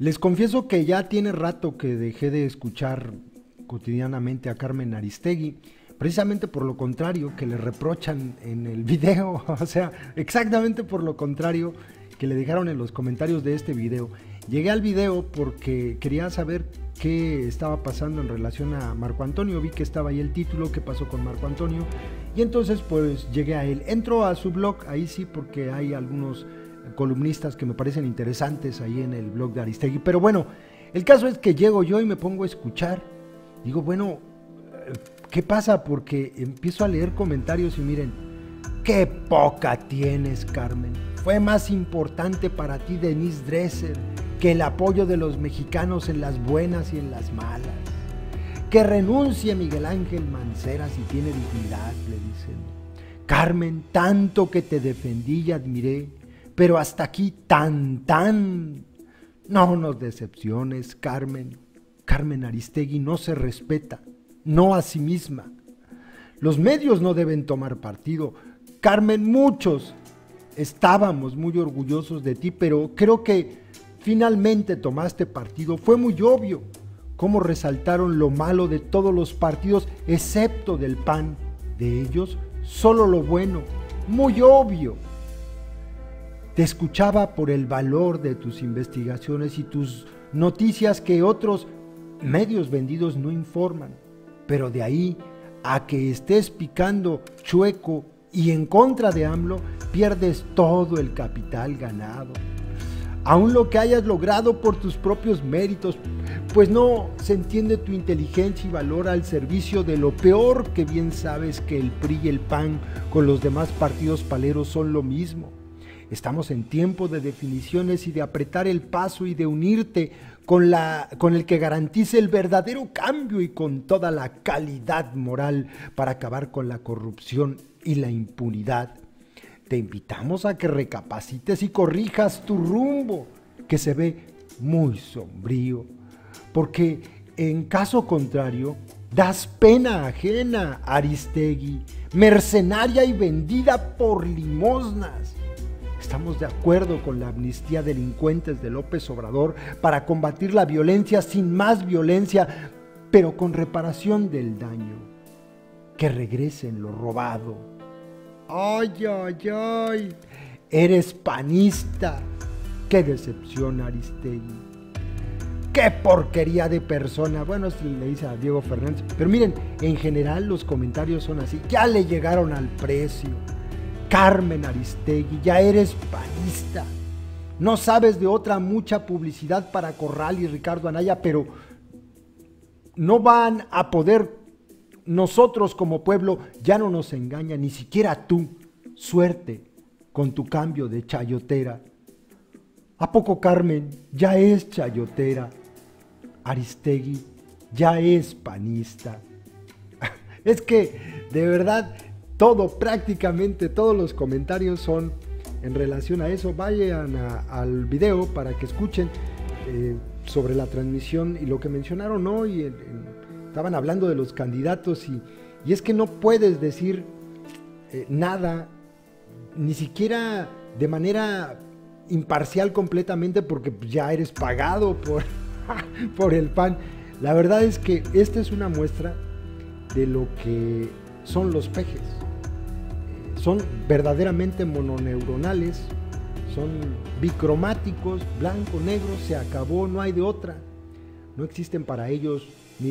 Les confieso que ya tiene rato que dejé de escuchar cotidianamente a Carmen Aristegui, precisamente por lo contrario que le reprochan en el video, o sea, exactamente por lo contrario que le dejaron en los comentarios de este video. Llegué al video porque quería saber qué estaba pasando en relación a Marco Antonio, vi que estaba ahí el título, qué pasó con Marco Antonio, y entonces pues llegué a él. Entro a su blog, ahí sí, porque hay algunos columnistas que me parecen interesantes ahí en el blog de Aristegui, pero bueno, el caso es que llego yo y me pongo a escuchar, digo, bueno, ¿qué pasa? Porque empiezo a leer comentarios y miren, qué poca tienes, Carmen, fue más importante para ti Denise Dresser que el apoyo de los mexicanos en las buenas y en las malas, que renuncie Miguel Ángel Mancera si tiene dignidad, le dicen. Carmen, tanto que te defendí y admiré, pero hasta aquí no nos decepciones, Carmen. Carmen Aristegui no se respeta, no a sí misma. Los medios no deben tomar partido. Carmen, muchos estábamos muy orgullosos de ti, pero creo que finalmente tomaste partido. Fue muy obvio cómo resaltaron lo malo de todos los partidos, excepto del PAN. De ellos, solo lo bueno, muy obvio. Te escuchaba por el valor de tus investigaciones y tus noticias que otros medios vendidos no informan, pero de ahí a que estés picando chueco y en contra de AMLO, pierdes todo el capital ganado. Aún lo que hayas logrado por tus propios méritos, pues no se entiende tu inteligencia y valor al servicio de lo peor, que bien sabes que el PRI y el PAN con los demás partidos paleros son lo mismo. Estamos en tiempo de definiciones y de apretar el paso y de unirte con el que garantice el verdadero cambio y con toda la calidad moral para acabar con la corrupción y la impunidad. Te invitamos a que recapacites y corrijas tu rumbo, que se ve muy sombrío, porque en caso contrario das pena ajena, Aristegui, mercenaria y vendida por limosnas. Estamos de acuerdo con la amnistía a delincuentes de López Obrador para combatir la violencia sin más violencia, pero con reparación del daño. Que regresen lo robado. ¡Ay, ay, ay! Eres panista. ¡Qué decepción, Aristegui! ¡Qué porquería de persona! Bueno, esto le dice a Diego Fernández. Pero miren, en general los comentarios son así. Ya le llegaron al precio. Carmen Aristegui, ya eres panista. No sabes de otra mucha publicidad para Corral y Ricardo Anaya, pero no van a poder. Nosotros como pueblo ya no nos engaña, ni siquiera tú. Suerte con tu cambio de chayotera. ¿A poco Carmen ya es chayotera? Aristegui ya es panista. Es que de verdad prácticamente todos los comentarios son en relación a eso. Vayan al video para que escuchen sobre la transmisión y lo que mencionaron hoy. Estaban hablando de los candidatos y es que no puedes decir nada, ni siquiera de manera imparcial completamente, porque ya eres pagado por el PAN. La verdad es que esta es una muestra de lo que son los pejes. Son verdaderamente mononeuronales, son bicromáticos, blanco, negro, se acabó, no hay de otra. No existen para ellos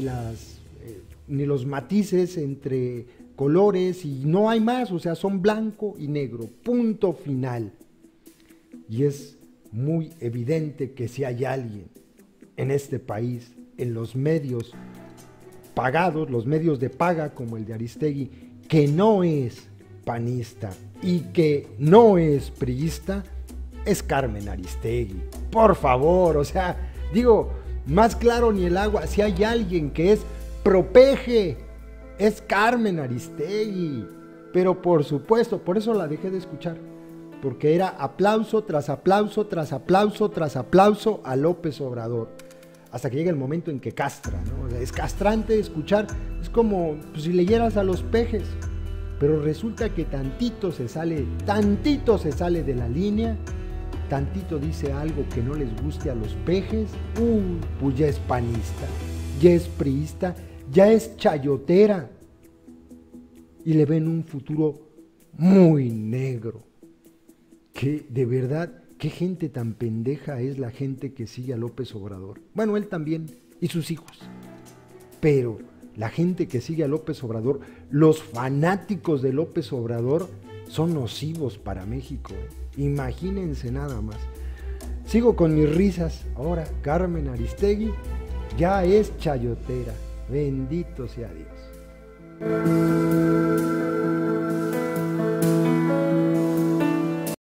ni los matices entre colores y no hay más, o sea, son blanco y negro, punto final. Y es muy evidente que si hay alguien en este país, en los medios pagados, los medios de paga como el de Aristegui, que no es panista y que no es priista, es Carmen Aristegui. Por favor, o sea, digo, más claro ni el agua. Si hay alguien que es propeje, es Carmen Aristegui. Pero por supuesto, por eso la dejé de escuchar, porque era aplauso tras aplauso tras aplauso tras aplauso a López Obrador, hasta que llega el momento en que castra, ¿no? O sea, es castrante escuchar, es como pues, si leyeras a los pejes. Pero resulta que tantito se sale de la línea, tantito dice algo que no les guste a los pejes, pues ya es panista, ya es priista, ya es chayotera. Y le ven un futuro muy negro. Que de verdad, qué gente tan pendeja es la gente que sigue a López Obrador. Bueno, él también y sus hijos. Pero la gente que sigue a López Obrador, los fanáticos de López Obrador, son nocivos para México. Imagínense nada más. Sigo con mis risas. Ahora, Carmen Aristegui ya es chayotera. Bendito sea Dios.